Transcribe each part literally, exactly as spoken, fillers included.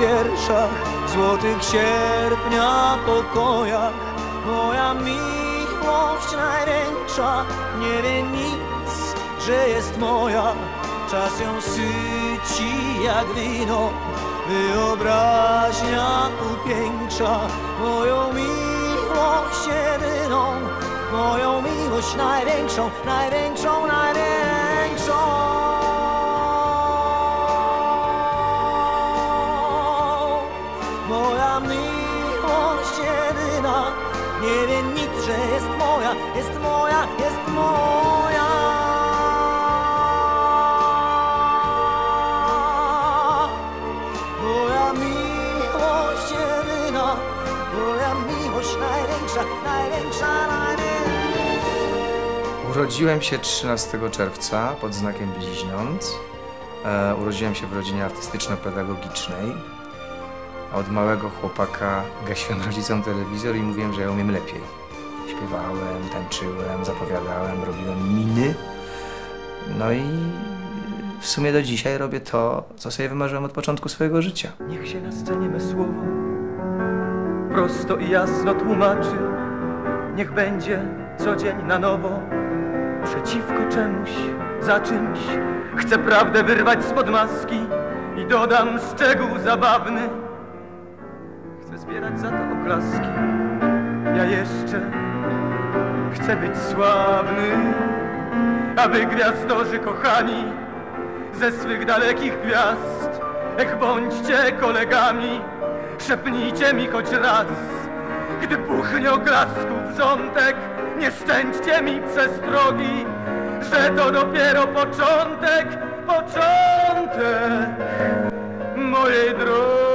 wierszach, złotych sierpnia pokojach. Moja miłość największa nie wie nic, że jest moja. Czas ją syci jak wino, wyobraźnia upiększa moją miłość jedyną, moją miłość największą, największą, największą. Moja miłość jedyna nie wie nic, że jest moja, jest moja, jest moja. Moja miłość jedyna, moja miłość największa, największa, największa. Urodziłem się trzynastego czerwca pod znakiem bliźniąt. E, urodziłem się w rodzinie artystyczno-pedagogicznej. Od małego chłopaka gasiłem rodzicom telewizor i mówiłem, że ja umiem lepiej. Śpiewałem, tańczyłem, zapowiadałem, robiłem miny. No i w sumie do dzisiaj robię to, co sobie wymarzyłem od początku swojego życia. Niech się na scenie me słowo prosto i jasno tłumaczy. Niech będzie co dzień na nowo, przeciwko czemuś, za czymś. Chcę prawdę wyrwać spod maski i dodam szczegół zabawny. Chcę zbierać za to oklaski. Ja jeszcze chcę być sławny, aby gwiazdorzy kochani ze swych dalekich gwiazd, ech, bądźcie kolegami, szepnijcie mi choć raz, gdy puchnie oklasków wrzątek, nie szczęście mi przestrogi, że to dopiero początek, początek mojej drogi.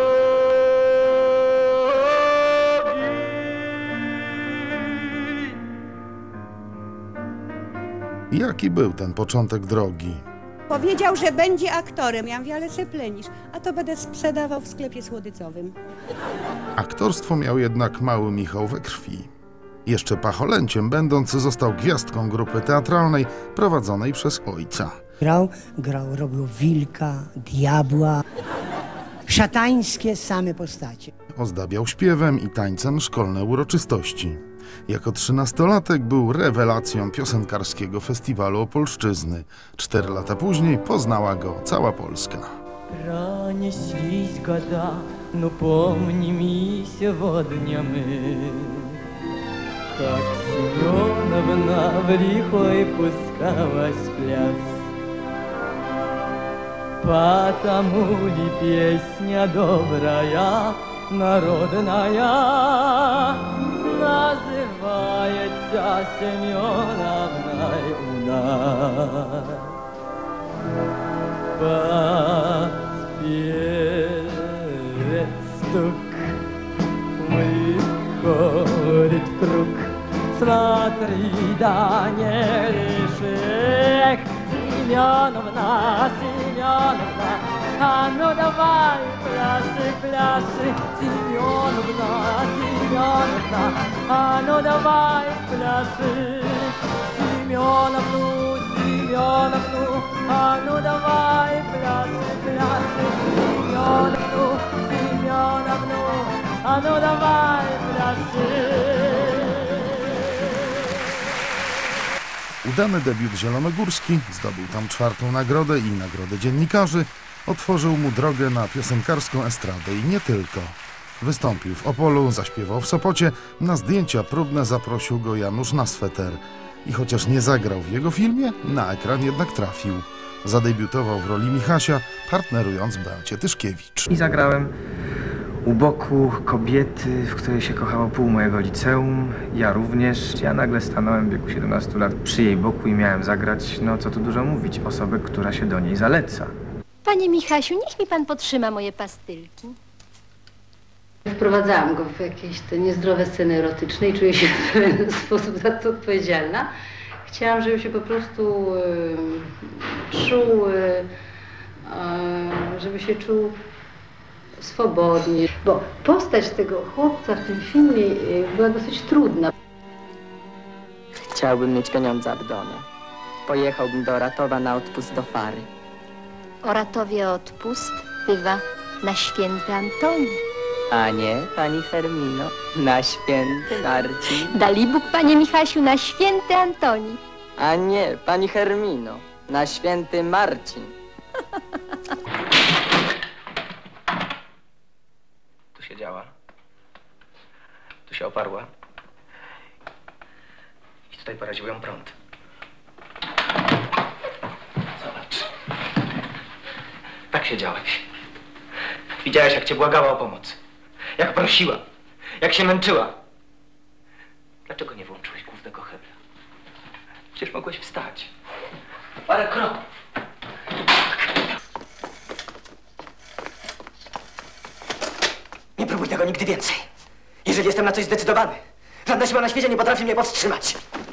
Jaki był ten początek drogi? Powiedział, że będzie aktorem. Ja mówię, ale se plenisz, a to będę sprzedawał w sklepie słodycowym. Aktorstwo miał jednak mały Michał we krwi. Jeszcze pacholęciem będąc, został gwiazdką grupy teatralnej prowadzonej przez ojca. Grał, grał, robił wilka, diabła, szatańskie same postacie. Ozdabiał śpiewem i tańcem szkolne uroczystości. Jako trzynastolatek był rewelacją piosenkarskiego festiwalu Opolszczyzny. Cztery lata później poznała go cała Polska. Пронеслись года, но помни ми сегодня мы, как Семеновна в лихой пускалась в пляс. Потому ли песня добрая, народная, называется Семеновной у нас? Подперед стук, выходит круг. Смотри, да не решишь, Семеновна, Семеновна, а ну давай, пляши, пляши, Семеновна, Семеновна, а ну давай, пляши, Семеновну, Семеновну, а ну давай, пляши, пляши, Семеновну, Семеновну, а ну давай, пляши. Udany debiut zielonogórski, zdobył tam czwartą nagrodę i nagrodę dziennikarzy, otworzył mu drogę na piosenkarską estradę i nie tylko. Wystąpił w Opolu, zaśpiewał w Sopocie, na zdjęcia próbne zaprosił go Janusz Nasweter. I chociaż nie zagrał w jego filmie, na ekran jednak trafił. Zadebiutował w roli Michasia, partnerując Beacie Tyszkiewicz. I zagrałem u boku kobiety, w której się kochało pół mojego liceum, ja również. Ja nagle stanąłem w wieku siedemnastu lat przy jej boku i miałem zagrać, no co tu dużo mówić, osobę, która się do niej zaleca. Panie Michasiu, niech mi pan podtrzyma moje pastylki. Wprowadzałam go w jakieś te niezdrowe sceny erotyczne i czuję się w pewien sposób za to odpowiedzialna. Chciałam, żeby się po prostu y, czuł, y, y, żeby się czuł swobodnie, bo postać tego chłopca w tym filmie y, była dosyć trudna. Chciałbym mieć pieniądze od domu. Pojechałbym do Oratowa na odpust do Fary. Oratowie odpust bywa na święty Antoni. A nie, pani Hermino, na święty Marcin. Dali Bóg, panie Michasiu, na święty Antoni. A nie, pani Hermino, na święty Marcin. Tu siedziała. Tu się oparła. I tutaj poraził ją prąd. Zobacz. Tak siedziałeś. Widziałeś, jak cię błagała o pomoc. Jak prosiła. Jak się męczyła. Dlaczego nie włączyłeś głównego hebla? Przecież mogłeś wstać. Parę kroków. Nie próbuj tego nigdy więcej. Jeżeli jestem na coś zdecydowany, żadna siła na świecie nie potrafi mnie powstrzymać.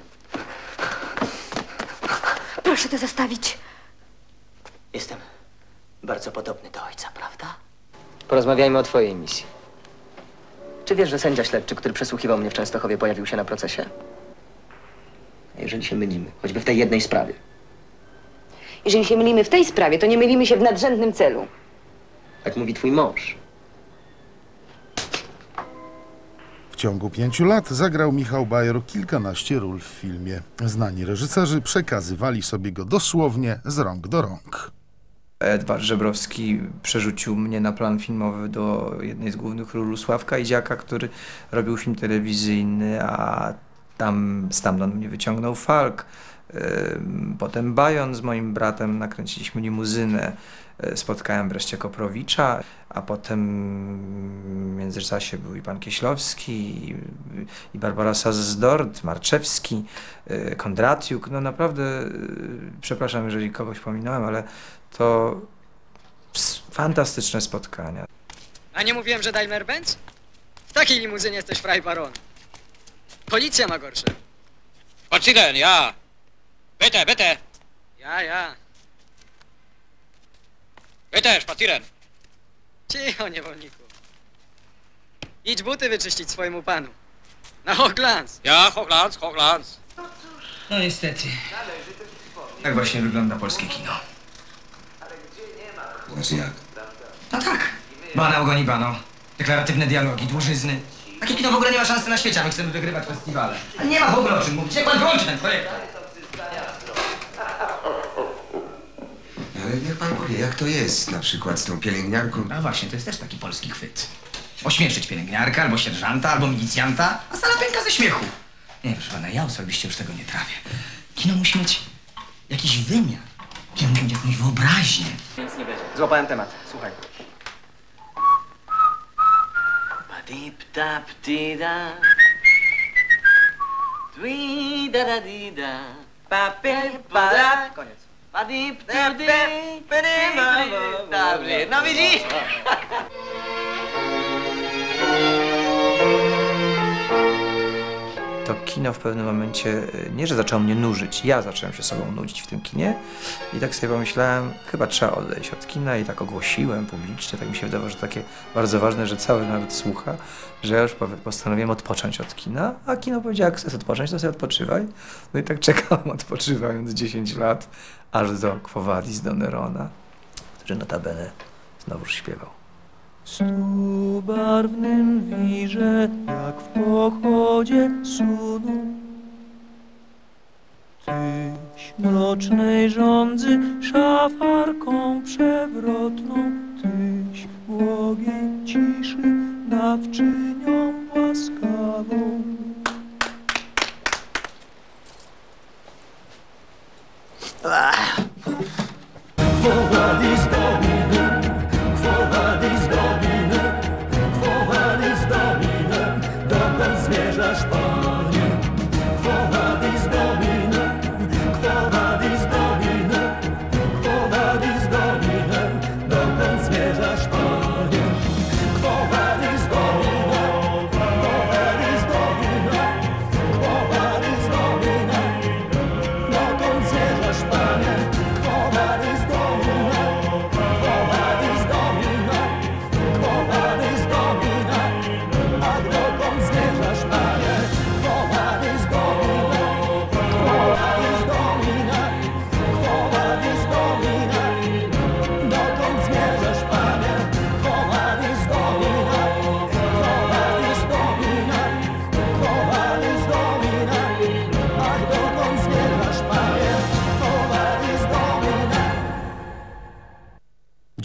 Proszę to zostawić. Jestem bardzo podobny do ojca, prawda? Porozmawiajmy o twojej misji. Czy wiesz, że sędzia śledczy, który przesłuchiwał mnie w Częstochowie, pojawił się na procesie? A jeżeli się mylimy, choćby w tej jednej sprawie? Jeżeli się mylimy w tej sprawie, to nie mylimy się w nadrzędnym celu. Tak mówi twój mąż. W ciągu pięciu lat zagrał Michał Bajor kilkanaście ról w filmie. Znani reżyserzy przekazywali sobie go dosłownie z rąk do rąk. Edward Żebrowski przerzucił mnie na plan filmowy do jednej z głównych ról Sławka Idziaka, który robił film telewizyjny, a tam stamtąd mnie wyciągnął Falk. Potem Bajon z moim bratem nakręciliśmy limuzynę. Spotkałem wreszcie Koprowicza, a potem w międzyczasie był i pan Kieślowski, i, i Barbara Saz-Dort, Marczewski, Kondratiuk. No naprawdę, przepraszam, jeżeli kogoś pominąłem, ale to fantastyczne spotkania. A nie mówiłem, że Daimler-Benz? W takiej limuzynie jesteś fraj baron. Policja ma gorsze. Spazieren, ja. Bitte, bitte. Ja, ja. Bitte, spazieren. Cicho, niewolniku. Idź buty wyczyścić swojemu panu. Na Hochglanz. Ja, Hochglanz, Hochglanz. No niestety. Tak właśnie wygląda polskie kino. Znaczy jak? No tak. Banał goni banał. Deklaratywne dialogi, dłużyzny. Takie kino w ogóle nie ma szansy na świecie, a my chcemy wygrywać festiwale. A nie ma w ogóle o czym mówić. Jak pan wyłączy ten projekt? Ale niech pan powie, jak to jest na przykład z tą pielęgniarką? A właśnie, to jest też taki polski chwyt. Ośmieszyć pielęgniarkę, albo sierżanta, albo milicjanta, a sala pęka ze śmiechu. Nie, proszę pana, ja osobiście już tego nie trawię. Kino musi mieć jakiś wymiar. Kino musi mieć jakąś wyobraźnię. Nic nie będzie. Złapałem temat. Słuchaj. Padip-tap-tida. Dwi-da-da-di-da. Pa-pi-pa-da. Koniec. No widzisz? To kino w pewnym momencie, nie że zaczęło mnie nużyć, ja zacząłem się sobą nudzić w tym kinie i tak sobie pomyślałem, chyba trzeba odejść od kina i tak ogłosiłem publicznie, tak mi się wydawało, że takie bardzo ważne, że cały naród słucha, że ja już postanowiłem odpocząć od kina, a kino powiedziało, jak chcesz odpocząć, to sobie odpoczywaj. No i tak czekałem, odpoczywając dziesięć lat, aż do Quo Vadis do Nerona, który notabene znowuż śpiewał. W stubarwnym wirze, jak w pochodzie sunu, tyś mrocznej żądzy szafarką przewrotną, tyś błogiej ciszy dawczynią łaskawą. Quo Vadis Domine, Quo Vadis Domine, Quo Vadis Domine, dokąd zmierzasz, Panie? Quo Vadis Domine, Quo Vadis Domine, Quo Vadis Domine, dokąd zmierzasz, Panie? Quo Vadis Domine, Quo Vadis Domine, Quo Vadis Domine, dokąd zmierzasz, Panie? Quo Vadis Domine, Quo Vadis Domine, Quo Vadis Domine, a dokąd zmierzasz, Panie?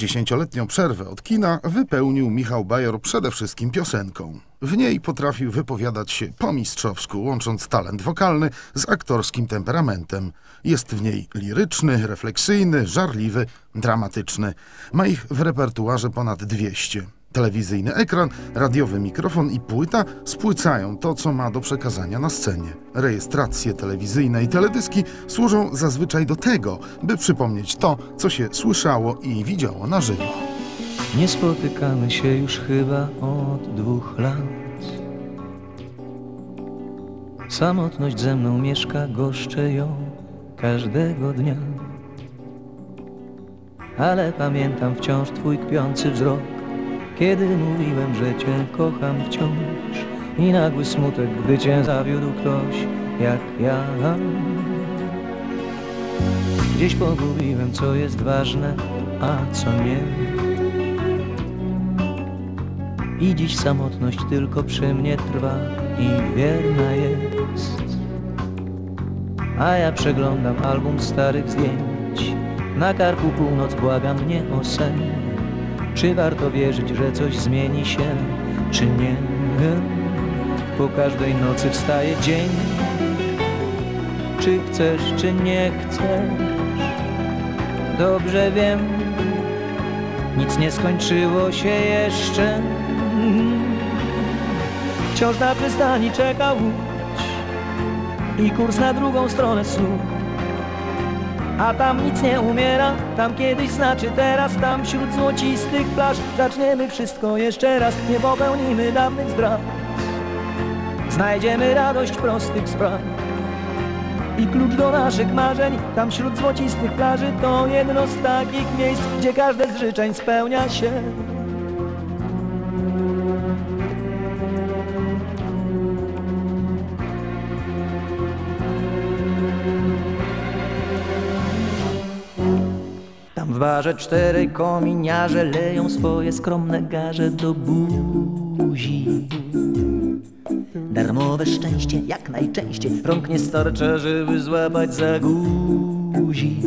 Dziesięcioletnią przerwę od kina wypełnił Michał Bajor przede wszystkim piosenką. W niej potrafił wypowiadać się po mistrzowsku, łącząc talent wokalny z aktorskim temperamentem. Jest w niej liryczny, refleksyjny, żarliwy, dramatyczny. Ma ich w repertuarze ponad dwieście. Telewizyjny ekran, radiowy mikrofon i płyta spłycają to, co ma do przekazania na scenie. Rejestracje telewizyjne i teledyski służą zazwyczaj do tego, by przypomnieć to, co się słyszało i widziało na żywo. Nie spotykamy się już chyba od dwóch lat. Samotność ze mną mieszka, goszczę ją każdego dnia. Ale pamiętam wciąż twój kpiący wzrok, kiedy mówiłem, że cię kocham wciąż. I nagły smutek, gdy cię zawiódł ktoś jak ja. Gdzieś pogubiłem, co jest ważne, a co nie. I dziś samotność tylko przy mnie trwa i wierna jest. A ja przeglądam album starych zdjęć. Na karku północ, błaga mnie o sen. Czy warto wierzyć, że coś zmieni się, czy nie? Po każdej nocy wstaje dzień. Czy chcesz, czy nie chcesz? Dobrze wiem, nic nie skończyło się jeszcze. Wciąż na przystani czeka łódź i kurs na drugą stronę snu. A tam nic nie umiera, tam kiedyś znaczy teraz. Tam wśród złocistych plaż zaczniemy wszystko jeszcze raz. Nie popełnimy dawnych zdrad, znajdziemy radość prostych spraw i klucz do naszych marzeń. Tam wśród złocistych plaży to jedno z takich miejsc, gdzie każde z życzeń spełnia się. Tam w barze czterej kominiarze leją swoje skromne garze do buzi. Darmowe szczęście jak najczęściej rąk nie starcza, żeby złapać za guzik.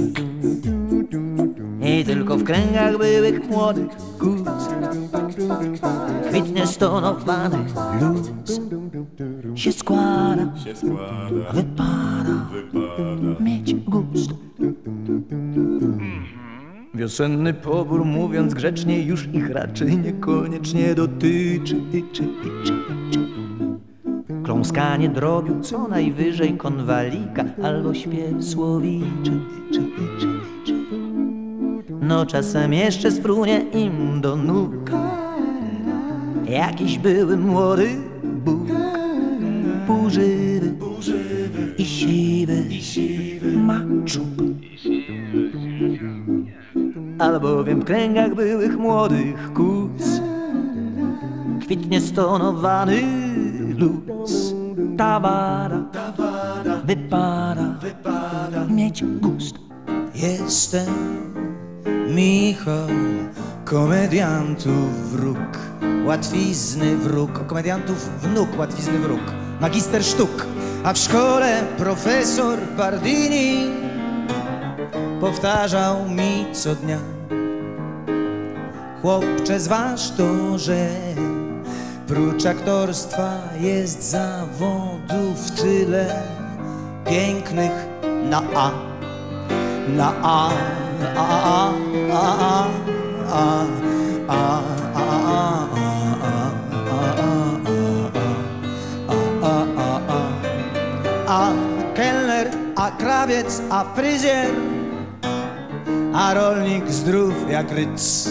I tylko w kręgach byłych młodych kóz kwitnie stonowany luz się składa, wypada mieć gust. Wiosenny pobór, mówiąc grzecznie, już ich raczej niekoniecznie dotyczy. Iczy, iczy, iczy. Kląskanie drobiu, co najwyżej konwalika albo śpiew słowiczy. Iczy, iczy, iczy. No czasem jeszcze sprunie im do nóg jakiś były młody Bóg, półżywy i siwy maczuk. Albowiem w kręgach byłych młodych kóz kwitnie stonowany luz. Tawara, wypada mieć gust. Jestem Michał, komediantów wróg, łatwizny wróg, komediantów wnuk, łatwizny wróg, magister sztuk, a w szkole profesor Bardini powtarzał mi co dnia: chłopcze, zważ to, że prócz aktorstwa jest zawodów tyle pięknych na A, na A, A, A, A, A, A, a kelner, a krawiec, a fryzjer, a rolnik zdrów jak ryc.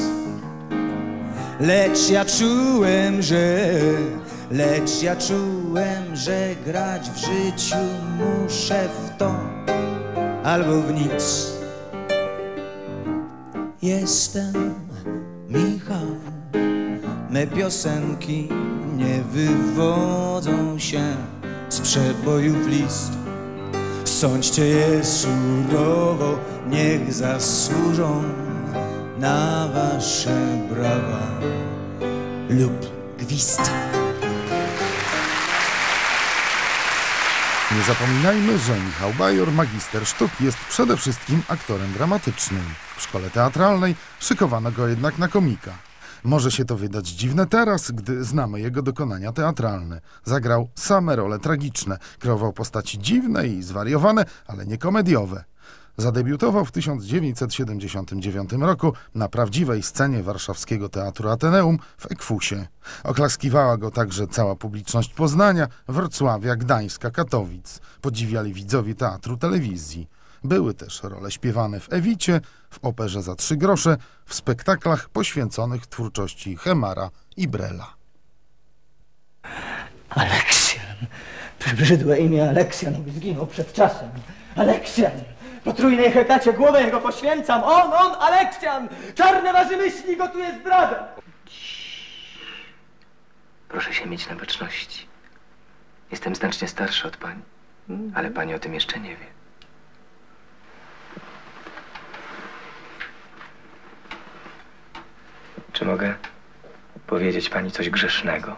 Lecz ja czułem, że, lecz ja czułem, że grać w życiu muszę w to albo w nic. Jestem Michał, me piosenki nie wywodzą się z przebojów list. Sądźcie je surowo, niech zasłużą na wasze brawa lub gwizd. Nie zapominajmy, że Michał Bajor, magister sztuk, jest przede wszystkim aktorem dramatycznym. W szkole teatralnej szykowano go jednak na komika. Może się to wydać dziwne teraz, gdy znamy jego dokonania teatralne. Zagrał same role tragiczne, kreował postaci dziwne i zwariowane, ale nie komediowe. Zadebiutował w tysiąc dziewięćset siedemdziesiątym dziewiątym roku na prawdziwej scenie warszawskiego Teatru Ateneum w Ekwusie. Oklaskiwała go także cała publiczność Poznania, Wrocławia, Gdańska, Katowic. Podziwiali widzowie teatru telewizji. Były też role śpiewane w Ewicie, w operze za trzy grosze, w spektaklach poświęconych twórczości Hemara i Brela. Aleksjan. Przebrzydłe imię Aleksjan zginął przed czasem. Aleksjan! Potrójnej hekacie głowę jego poświęcam. On, on, Aleksjan! Czarne waży myśli gotuje zdradę. Proszę się mieć na baczności. Jestem znacznie starszy od pani, ale pani o tym jeszcze nie wie. Czy mogę powiedzieć pani coś grzesznego?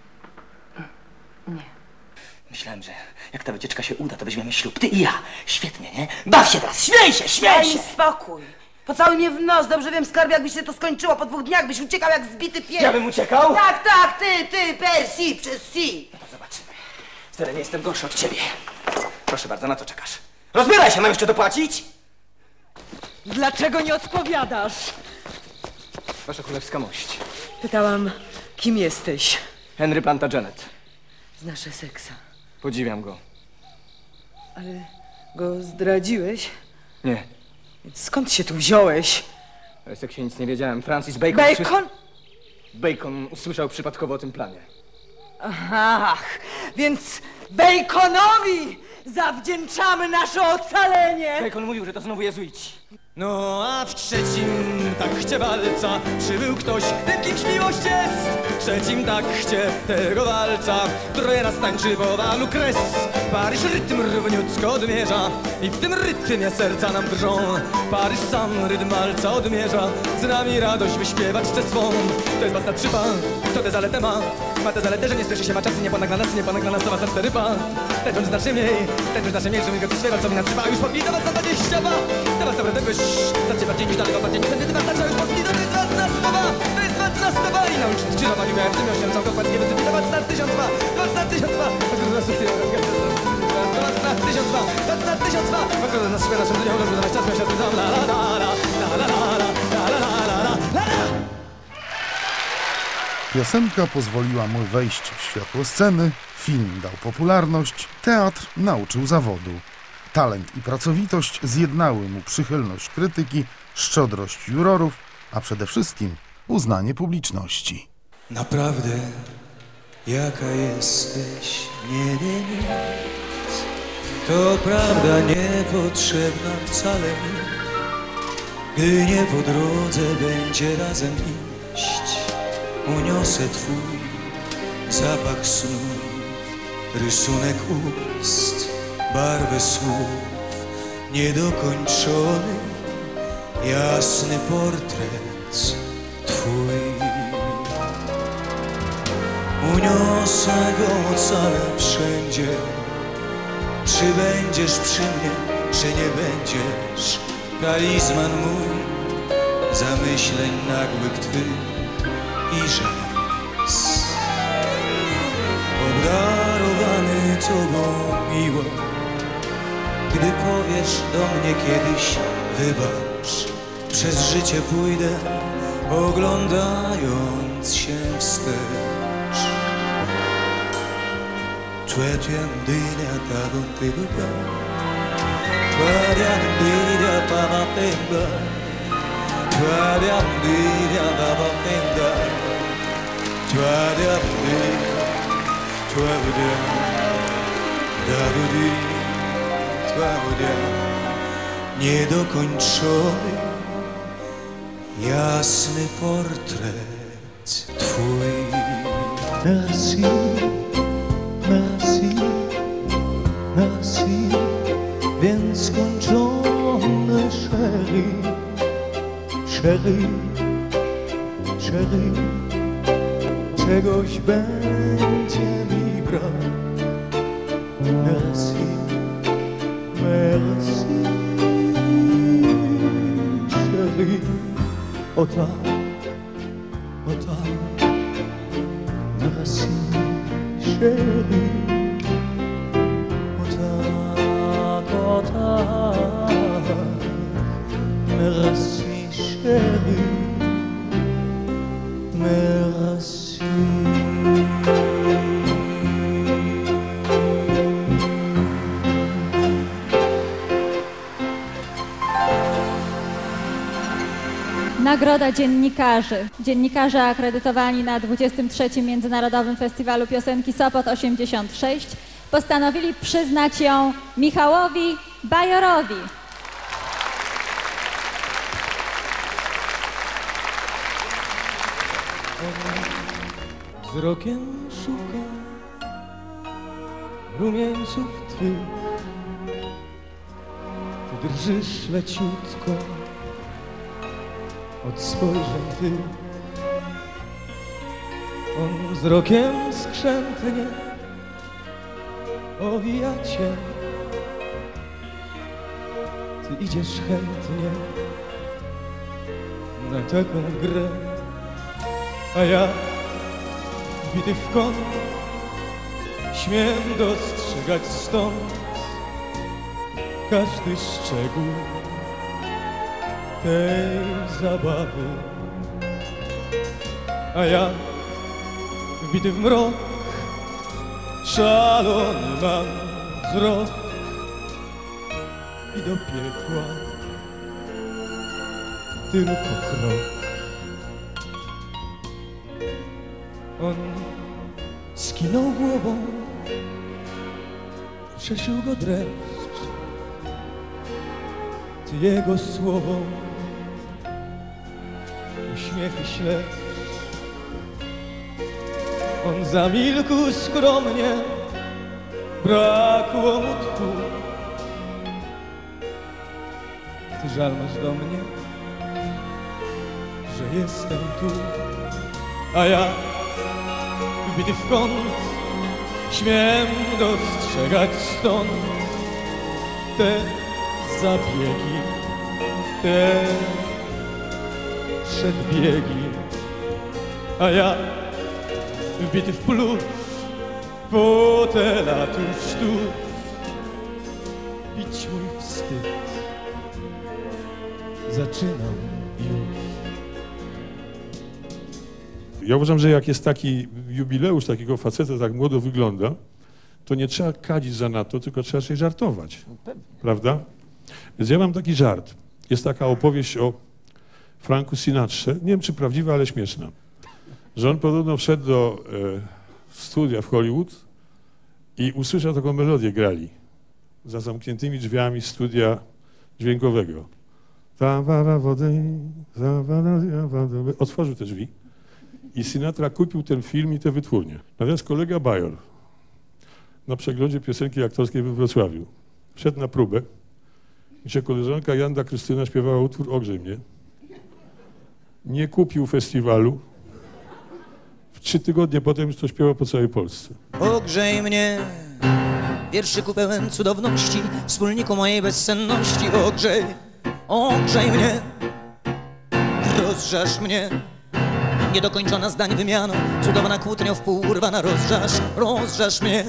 Nie. Myślałem, że jak ta wycieczka się uda, to weźmiemy ślub. Ty i ja. Świetnie, nie? Baw się teraz. Śmiej się, śmiej Daj się. mi spokój. Pocałuj mnie w nos. Dobrze wiem, skarbie, jakby się to skończyło. Po dwóch dniach byś uciekał jak zbity pies. Ja bym uciekał? Tak, tak, ty, ty, Persi, przez si. No to zobaczymy. Wcale nie jestem gorszy od ciebie. Proszę bardzo, na co czekasz? Rozbieraj się, mam jeszcze dopłacić? Dlaczego nie odpowiadasz? Wasza królewska mość. Pytałam, kim jesteś? Henry Plantagenet. Znasz seksa. Podziwiam go. Ale go zdradziłeś? Nie. Więc skąd się tu wziąłeś? Ale jak się nic nie wiedziałem. Francis Bacon... Bacon? Bacon usłyszał przypadkowo o tym planie. Ach, więc Baconowi zawdzięczamy nasze ocalenie! Bacon mówił, że to znowu jezuici. No a w trzecim takcie walca przybył ktoś, ten kimś miłość jest. W trzecim takcie tego walca troje nas tańczy powalu kres. Paryż rytm równiutko odmierza i w tym rytmie serca nam drżą. Paryż sam rytm walca odmierza, z nami radość wyśpiewać chce swą. To jest basta trzypa, to tę zaletę ma. Ma tę zaletę, że nie spieszy się, ma czas i nie ponagla nas, nie ponagla nas, to was cztery pa. Tańcząc znacznie mniej, tańcząc znacznie mniej, że mi go przyśpiewa, co mi natrzyma. Już podbij do was za dwadzieścia dwa. Teraz sobie wyż, zacznie bardziej niż dalej, bardziej niż ten rytm starcza. Już podbij, to jest ważna słowa, to jest ważna słowa. I nauczyć skrzyżowaniu miałem czym osiągnął całko płackie, więc wydawać na tysiąc dwa, dwa tysiąc dwa. Tysiąc dwa, dwa tysiąc dwa. Pokrodę nas śpiewa naszym dniom, żeby znaleźć czas, miał się odbyzam. La la la la, la la la la, la la la la la la la. Piosenka pozwoliła mu wejść w światło sceny, film dał popularność, teatr nauczył zawodu. Talent i pracowitość zjednały mu przychylność krytyki, szczodrość jurorów, a przede wszystkim uznanie publiczności. Naprawdę, jaka jesteś, nie wiem nic. To prawda niepotrzebna wcale mi, gdy nie po drodze będzie razem iść. Uniosę twój zapach snu, rysunek ust, barwę słów, niedokończony, jasny portret twój. Uniosę go ocalę wszędzie. Czy będziesz przy mnie, czy nie będziesz? Talizman mój, zamyśleń nagłych twych i żens. Obdarowany tobą miło, gdy powiesz do mnie kiedyś wybacz, przez życie pójdę, oglądając się wstecz. Cioè tu invidia ta donde va, tu invidia pa ma penda, tu invidia pa ma penda, tu invidia, tu invidia, da di, tu invidia, niedokończony, jasny portret twój. Merci. Merci, merci, więc skończone, chéri, chéri, chéri, czegoś będzie mi brak, merci, merci, chérie. Ota, ota, merci, chérie. Ota, ota, merci, chérie. Merci. Nagroda dziennikarzy. Dziennikarze akredytowani na dwudziestym trzecim Międzynarodowym Festiwalu Piosenki Sopot osiemdziesiąt sześć postanowili przyznać ją Michałowi Bajorowi. Wzrokiem szuka rumieńców twych. Ty drżysz leciutko od spojrzeń tych. On wzrokiem skrzętnie owija cię. Ty idziesz chętnie na taką grę, a ja bity w kąt śmiem dostrzegać stąd każdy szczegół tej zabawy, a ja wbity w mrok szalony mam wzrok i do piekła tylko krok. On skinął głową, przeszył go dreszcz. Ty jego słową uśmiechy śledź. On zamilkł skromnie, brakło mu tchu. Ty żal masz do mnie, że jestem tu, a ja wbity w kąt śmiem dostrzegać stąd te zabiegi, te przedbiegi, a ja wbity w plusz fotela tuż, tuż pić mój wstyd zaczynam już. Ja uważam, że jak jest taki jubileusz takiego faceta, tak młodo wygląda, to nie trzeba kadzić za na to, tylko trzeba się żartować. Prawda? Więc ja mam taki żart. Jest taka opowieść o Franku Sinatrze, nie wiem czy prawdziwa, ale śmieszna, że on podobno wszedł do e, studia w Hollywood i usłyszał taką melodię, grali za zamkniętymi drzwiami studia dźwiękowego. Otworzył te drzwi i Sinatra kupił ten film i te wytwórnie. Natomiast kolega Bajor na przeglądzie piosenki aktorskiej we Wrocławiu wszedł na próbę, gdzie koleżanka Janda Krystyna śpiewała utwór Ogrzej mnie. Nie kupił festiwalu. W trzy tygodnie potem już to śpiewał po całej Polsce. Ogrzej mnie, wierszyku pełen cudowności, wspólniku mojej bezsenności. Ogrzej, ogrzej mnie, rozżarz mnie. Niedokończona zdań wymiana, cudowna kłótnia w pół urwana. Rozżarz, rozżarz mnie.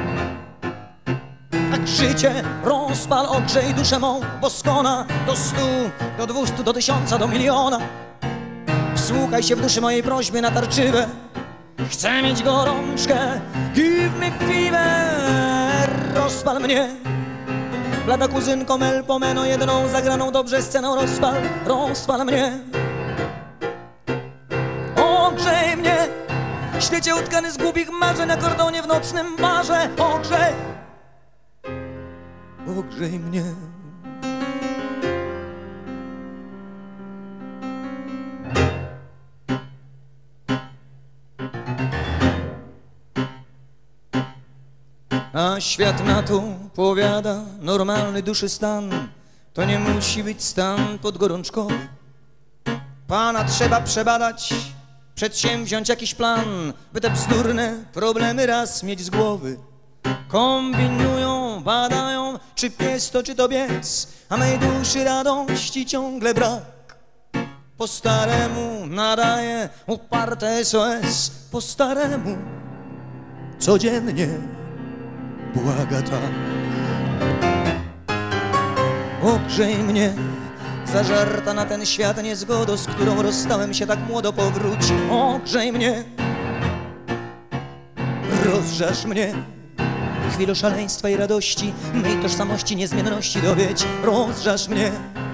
Tak życie rozpal, ogrzej duszę mą, bo skona do stu, do dwustu, do tysiąca, do miliona. Wsłuchaj się w duszy mojej prośby natarczywe. Chcę mieć gorączkę, give me fever. Rozpal mnie, blada kuzynko Mel Pomeno, jedną zagraną dobrze sceną. Rozpal, rozpal mnie. Ogrzej mnie, świecie utkany z głupich marzeń na kordonie w nocnym barze. Ogrzej, ogrzej mnie. A świat na to powiada, normalny duszy stan to nie musi być stan podgorączkowy. Pana trzeba przebadać, przedsięwziąć jakiś plan, by te bzdurne problemy raz mieć z głowy. Kombinują, badają, czy pies to, czy to bies, a mej duszy radości ciągle brak. Po staremu nadaje uparte S O S, po staremu codziennie błaga tak. Ogrzej mnie, zażarta na ten świat niezgodo, z którą rozstałem się tak młodo, powróć. Ogrzej mnie, rozżarz mnie, chwilą szaleństwa i radości, mej tożsamości, niezmienności dowiedź. Rozżarz mnie,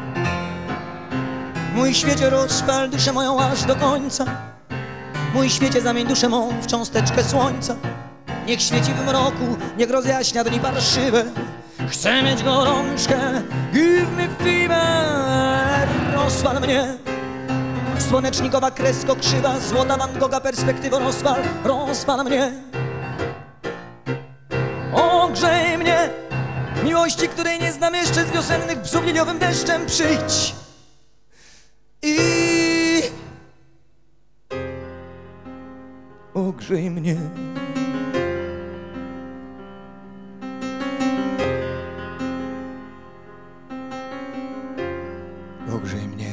mój świecie rozpal duszę moją aż do końca. Mój świecie zamień duszę mą w cząsteczkę słońca. Niech świeci w mroku, niech rozjaśnia dni parszywe. Chcę mieć gorączkę, give me fever. Rozpal mnie, słonecznikowa kresko krzywa, złota Van Gogha perspektywo rozpal. Rozpal mnie, ogrzej mnie, miłości, której nie znam jeszcze z wiosennych bzów liniowym deszczem. Przyjdź i ogrzej mnie. Ogrzej mnie.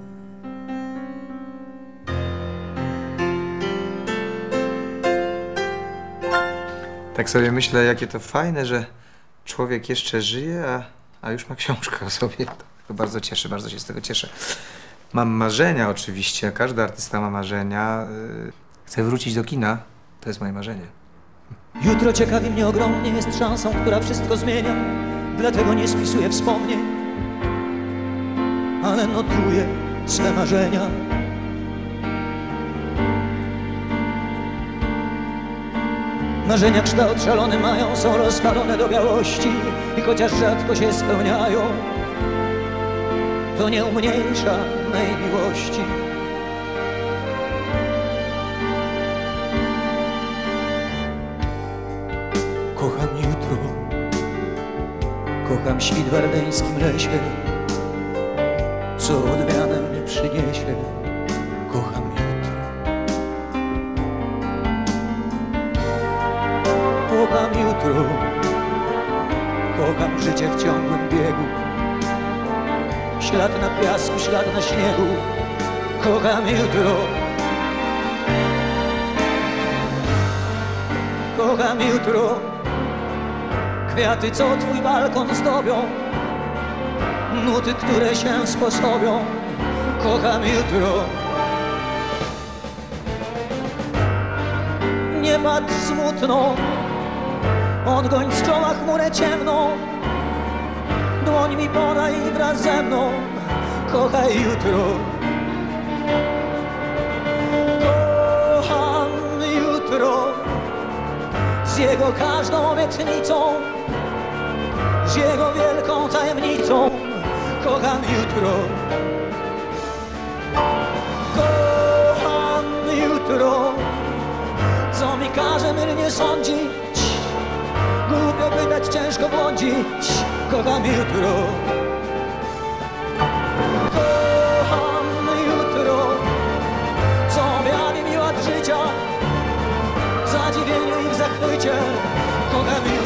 Tak sobie myślę, jakie to fajne, że człowiek jeszcze żyje, a, a już ma książkę o sobie. To bardzo cieszy, bardzo się z tego cieszę. Mam marzenia oczywiście, każdy artysta ma marzenia. Chcę wrócić do kina, to jest moje marzenie. Jutro ciekawi mnie ogromnie, jest szansą, która wszystko zmienia. Dlatego nie spisuję wspomnień, ale notuję swe marzenia. Marzenia kształt szalony mają, są rozpalone do białości i chociaż rzadko się spełniają, to nie umniejsza mej miłości. Kocham jutro, kocham świt w ardeńskim lesie, co odmianę mnie przyniesie. Kocham jutro, kocham jutro, kocham życie w ciągłym biegu. Ślad na piasku, ślad na śniegu. Kocham jutro, kocham jutro, kwiaty, co twój balkon zdobią, nuty, które się sposobią. Kocham jutro. Nie patrz smutno, odgoń z czoła chmurę ciemną, dłoń mi podaj wraz ze mną. Kochaj jutro. Kocham jutro, z jego każdą obietnicą, z jego wielką tajemnicą. Kocham jutro. Kocham jutro, co mi każe mylnie sądzić, głupio pytać, ciężko błądzić. Kocham jutro. Kocham jutro, co objawi mi ład życia, w zadziwieniu i w zachwycie. Kocham jutro.